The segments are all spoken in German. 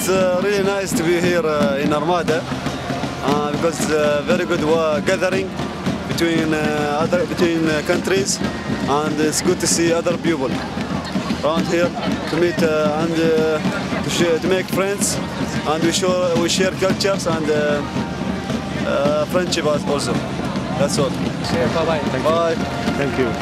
It's really nice to be here in Armada because it's a very good gathering between countries, and it's good to see other people around here to meet and to make friends, and we share cultures and friendship also. That's all. Bye bye. Bye. Thank you.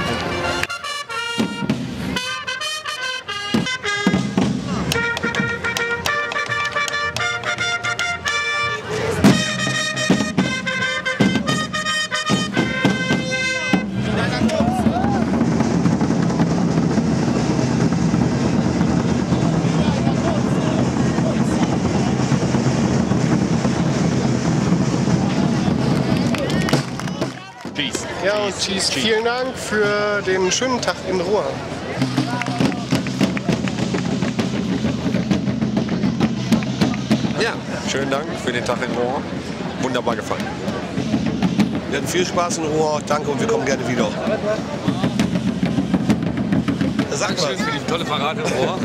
Ja, und Cheese, vielen Dank für den schönen Tag in Ruhr. Ja, schönen Dank für den Tag in Ruhr. Wunderbar gefallen. Wir hatten viel Spaß in Ruhr. Danke und wir kommen gerne wieder. Sag mal. Für die tolle Parade in Ruhr.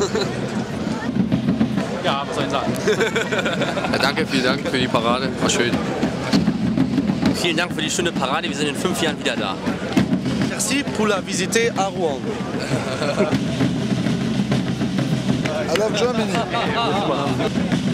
Ja, was soll ich sagen? Ja, danke, vielen Dank für die Parade. War schön. Vielen Dank für die schöne Parade. Wir sind in 5 Jahren wieder da. Merci pour la visite à Rouen. I love Germany.